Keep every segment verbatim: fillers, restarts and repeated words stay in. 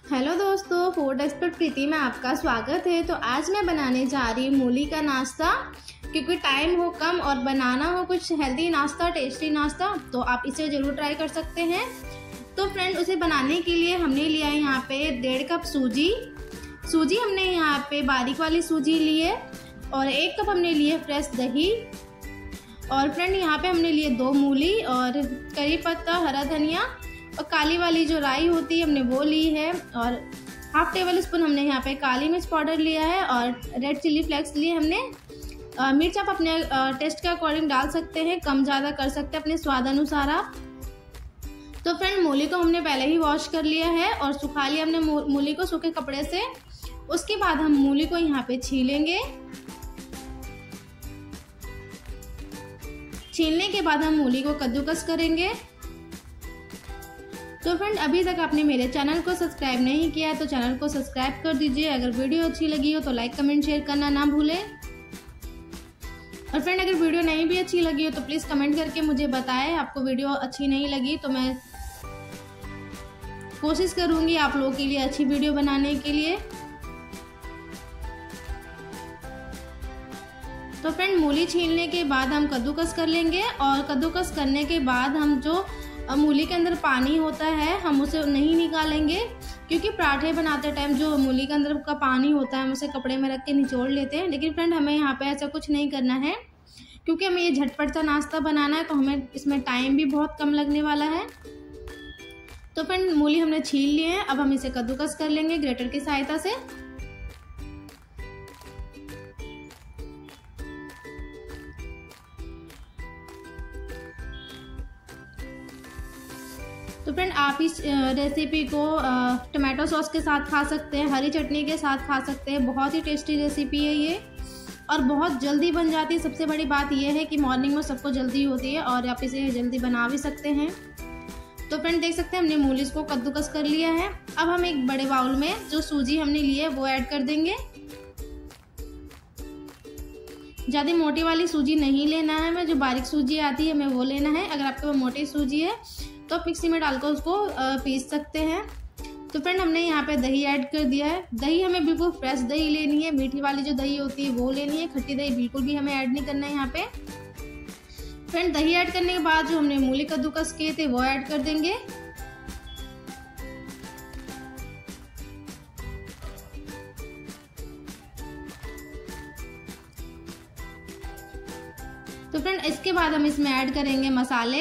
Hello दोस्तों, food expert प्रीति में आपका स्वागत है। तो आज मैं बनाने जा रही हूँ मूली का नाश्ता। क्योंकि टाइम हो कम और बनाना हो कुछ हेल्दी नाश्ता, टेस्टी नाश्ता, तो आप इसे ज़रूर ट्राई कर सकते हैं। तो फ्रेंड, उसे बनाने के लिए हमने लिया है यहाँ पे डेढ़ कप सूजी सूजी हमने यहाँ पे बारीक वाली सूजी ली है। और एक कप हमने लिए फ्रेश दही। और फ्रेंड, यहाँ पे हमने लिए दो मूली और करी पत्ता, हरा धनिया और काली वाली जो राई होती है हमने वो ली है। और हाफ टेबल स्पून हमने यहाँ पे काली मिर्च पाउडर लिया है और रेड चिली फ्लेक्स लिए हमने। आ, मिर्च आप अपने आ, टेस्ट के अकॉर्डिंग डाल सकते हैं, कम ज़्यादा कर सकते हैं अपने स्वाद अनुसार आप। तो फ्रेंड, मूली को हमने पहले ही वॉश कर लिया है और सुखा लिया हमने मूली को सूखे कपड़े से। उसके बाद हम मूली को यहाँ पे छीलेंगे। छीलने के बाद हम मूली को कद्दूकस करेंगे। तो फ्रेंड, अभी तक आपने मेरे चैनल को सब्सक्राइब नहीं किया है तो चैनल को सब्सक्राइब कर दीजिए। अगर वीडियो अच्छी लगी हो तो लाइक कमेंट शेयर करना ना भूलें। और फ्रेंड, अगर वीडियो नहीं भी अच्छी लगी हो तो प्लीज़ कमेंट करके मुझे बताएं आपको वीडियो अच्छी नहीं लगी, तो मैं कोशिश करूंगी आप लोगों के लिए अच्छी वीडियो बनाने के लिए। तो फ्रेंड, मूली छीलने के बाद हम कद्दूकस कर लेंगे। और कद्दूकस करने के बाद हम जो मूली के अंदर पानी होता है हम उसे नहीं निकालेंगे, क्योंकि पराठे बनाते टाइम जो मूली के अंदर का पानी होता है हम उसे कपड़े में रख के निचोड़ लेते हैं। लेकिन फ्रेंड, हमें यहाँ पे ऐसा कुछ नहीं करना है, क्योंकि हमें ये झटपट सा नाश्ता बनाना है, तो हमें इसमें टाइम भी बहुत कम लगने वाला है। तो फ्रेंड, मूली हमने छील लिए हैं। अब हम इसे कद्दूकस कर लेंगे ग्रेटर की सहायता से। तो फ्रेंड, आप इस रेसिपी को टमाटो सॉस के साथ खा सकते हैं, हरी चटनी के साथ खा सकते हैं। बहुत ही टेस्टी रेसिपी है ये और बहुत जल्दी बन जाती है। सबसे बड़ी बात यह है कि मॉर्निंग में सबको जल्दी होती है और आप इसे जल्दी बना भी सकते हैं। तो फ्रेंड, देख सकते हैं हमने मूली को कद्दूकस कर लिया है। अब हम एक बड़े बाउल में जो सूजी हमने ली है वो ऐड कर देंगे। ज़्यादा मोटी वाली सूजी नहीं लेना है, हमें जो बारीक सूजी आती है हमें वो लेना है। अगर आपके पास मोटी सूजी है तो आप मिक्सी में डालकर उसको पीस सकते हैं। तो फ्रेंड, हमने यहाँ पे दही ऐड कर दिया है। दही हमें बिल्कुल फ्रेश दही लेनी है, मीठी वाली जो दही होती है वो लेनी है। खट्टी दही बिल्कुल भी हमें ऐड नहीं करना है यहाँ पे। फ्रेंड, दही ऐड करने के बाद जो हमने मूली कद्दूकस किए थे वो ऐड कर देंगे। तो फ्रेंड, इसके बाद हम इसमें ऐड करेंगे मसाले।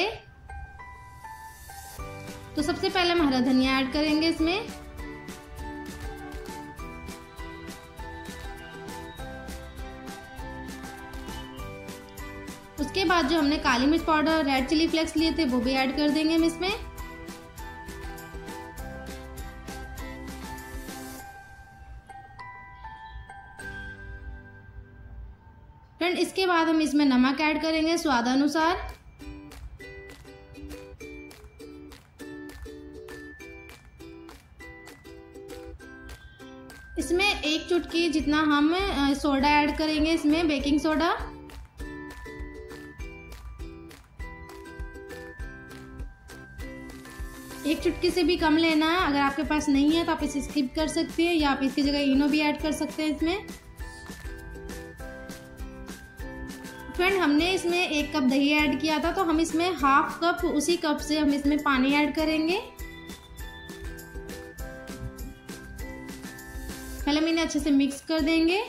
तो सबसे पहले हम हरा धनिया ऐड करेंगे इसमें। उसके बाद जो हमने काली मिर्च पाउडर, रेड चिली फ्लेक्स लिए थे वो भी ऐड कर देंगे हम इसमें। फ्रेंड, इसके बाद हम इसमें नमक ऐड करेंगे स्वाद अनुसार। इसमें एक चुटकी जितना हम सोडा ऐड करेंगे, इसमें बेकिंग सोडा। एक चुटकी से भी कम लेना है। अगर आपके पास नहीं है तो आप इसे स्किप कर सकते हैं या आप इसकी जगह इनो भी ऐड कर सकते हैं इसमें। फ्रेंड, हमने इसमें एक कप दही ऐड किया था तो हम इसमें हाफ कप, उसी कप से हम इसमें पानी ऐड करेंगे। पहले हम इन्हें अच्छे से मिक्स कर देंगे।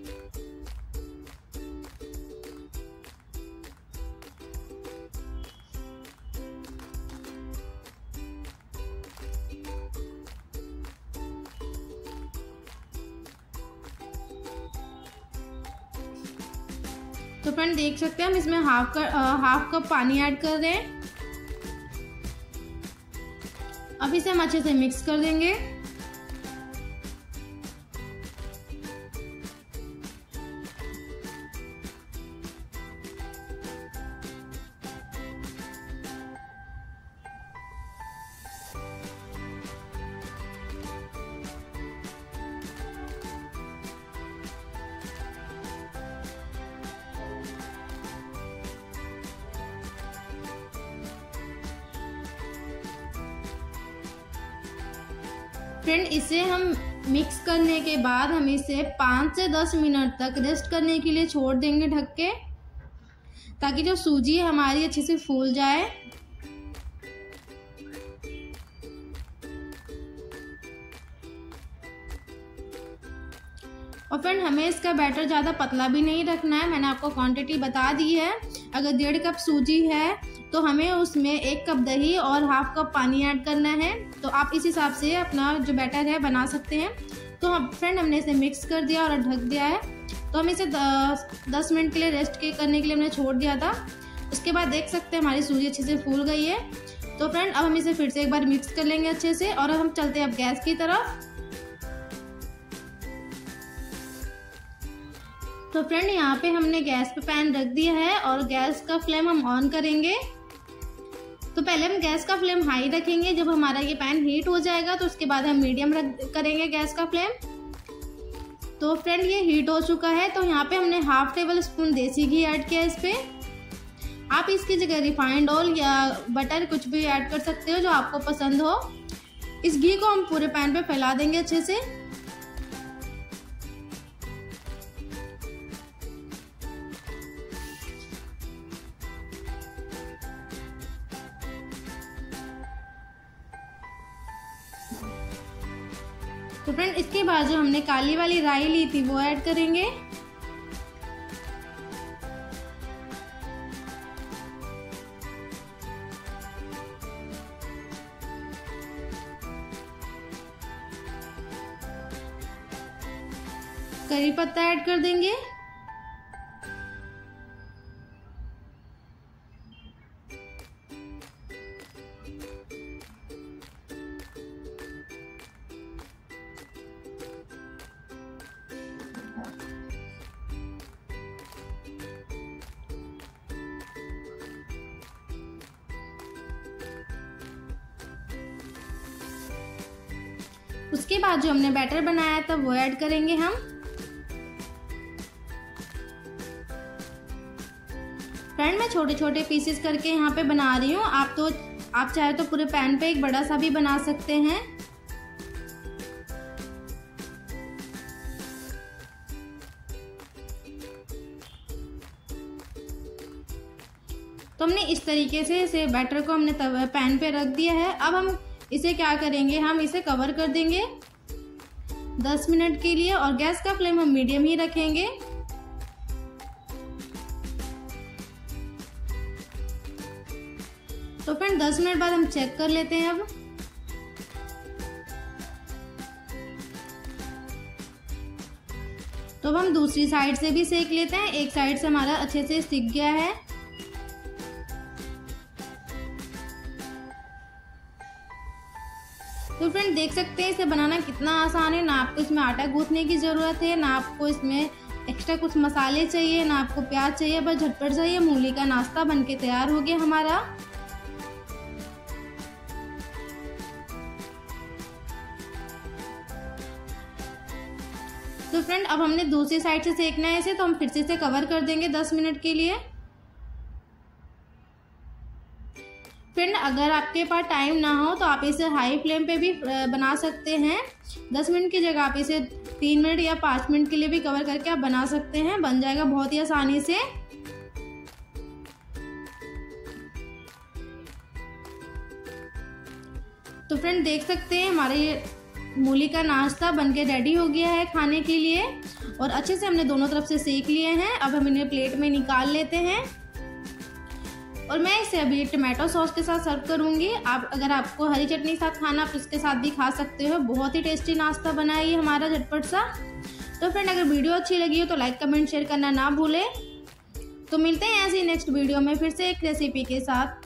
तो फ्रेंड, देख सकते हैं हम इसमें हाफ कर हाफ कप पानी ऐड कर रहे हैं। अब इसे हम अच्छे से मिक्स कर देंगे। फ्रेंड इसे हम मिक्स करने के बाद हम इसे पाँच से दस मिनट तक रेस्ट करने के लिए छोड़ देंगे ढक के, ताकि जो सूजी है हमारी अच्छे से फूल जाए। और फ्रेंड हमें इसका बैटर ज़्यादा पतला भी नहीं रखना है, मैंने आपको क्वांटिटी बता दी है। अगर डेढ़ कप सूजी है तो हमें उसमें एक कप दही और हाफ कप पानी ऐड करना है। तो आप इस हिसाब से अपना जो बैटर है बना सकते हैं। तो हम फ्रेंड हमने इसे मिक्स कर दिया और ढक दिया है। तो हम इसे दस मिनट के लिए रेस्ट के करने के लिए हमने छोड़ दिया था। उसके बाद देख सकते हैं हमारी सूजी अच्छे से फूल गई है। तो फ्रेंड अब हम इसे फिर से एक बार मिक्स कर लेंगे अच्छे से, और हम चलते हैं अब गैस की तरफ। तो फ्रेंड यहाँ पे हमने गैस पे पैन रख दिया है और गैस का फ्लेम हम ऑन करेंगे। तो पहले हम गैस का फ्लेम हाई रखेंगे, जब हमारा ये पैन हीट हो जाएगा तो उसके बाद हम मीडियम रख करेंगे गैस का फ्लेम। तो फ्रेंड ये हीट हो चुका है। तो यहाँ पे हमने हाफ टेबल स्पून देसी घी ऐड किया इस पे। आप इसकी जगह रिफाइंड ऑयल या बटर कुछ भी ऐड कर सकते हो जो आपको पसंद हो। इस घी को हम पूरे पैन पे फैला देंगे अच्छे से। तो फ्रेंड इसके बाद जो हमने काली वाली राई ली थी वो ऐड करेंगे। करी पत्ता ऐड कर देंगे। उसके बाद जो हमने बैटर बनाया था वो ऐड करेंगे हम। फ्रेंड मैं छोटे छोटे पीसेस करके यहाँ पे बना रही हूँ। आप तो आप चाहे तो पूरे पैन पे एक बड़ा सा भी बना सकते हैं। तो हमने इस तरीके से इसे बैटर को हमने पैन पे रख दिया है। अब हम इसे क्या करेंगे, हम इसे कवर कर देंगे दस मिनट के लिए और गैस का फ्लेम हम मीडियम ही रखेंगे। तो फ्रेंड दस मिनट बाद हम चेक कर लेते हैं। अब तो अब हम दूसरी साइड से भी सेक लेते हैं। एक साइड से हमारा अच्छे से सिक गया है। तो फ्रेंड देख सकते हैं इसे बनाना कितना आसान है। ना आपको इसमें आटा गूंथने की ज़रूरत है, ना आपको इसमें एक्स्ट्रा कुछ मसाले चाहिए, ना आपको प्याज चाहिए। बस झटपट से ये मूली का नाश्ता बनके तैयार हो गया हमारा। तो फ्रेंड अब हमने दूसरी साइड से सेकना है इसे। तो हम फिर से इसे कवर कर देंगे दस मिनट के लिए। फ्रेंड अगर आपके पास टाइम ना हो तो आप इसे हाई फ्लेम पे भी बना सकते हैं। दस मिनट की जगह आप इसे तीन मिनट या पाँच मिनट के लिए भी कवर करके आप बना सकते हैं। बन जाएगा बहुत ही आसानी से। तो फ्रेंड देख सकते हैं हमारे ये मूली का नाश्ता बनके रेडी हो गया है खाने के लिए। और अच्छे से हमने दोनों तरफ से सेक लिए हैं। अब हम इन्हें प्लेट में निकाल लेते हैं और मैं इसे अभी टमाटो सॉस के साथ सर्व करूंगी। आप अगर आपको हरी चटनी के साथ खाना, आप उसके साथ भी खा सकते हो। बहुत ही टेस्टी नाश्ता बना है ये हमारा झटपट सा। तो फ्रेंड अगर वीडियो अच्छी लगी हो तो लाइक कमेंट शेयर करना ना भूलें। तो मिलते हैं ऐसे ही नेक्स्ट वीडियो में फिर से एक रेसिपी के साथ।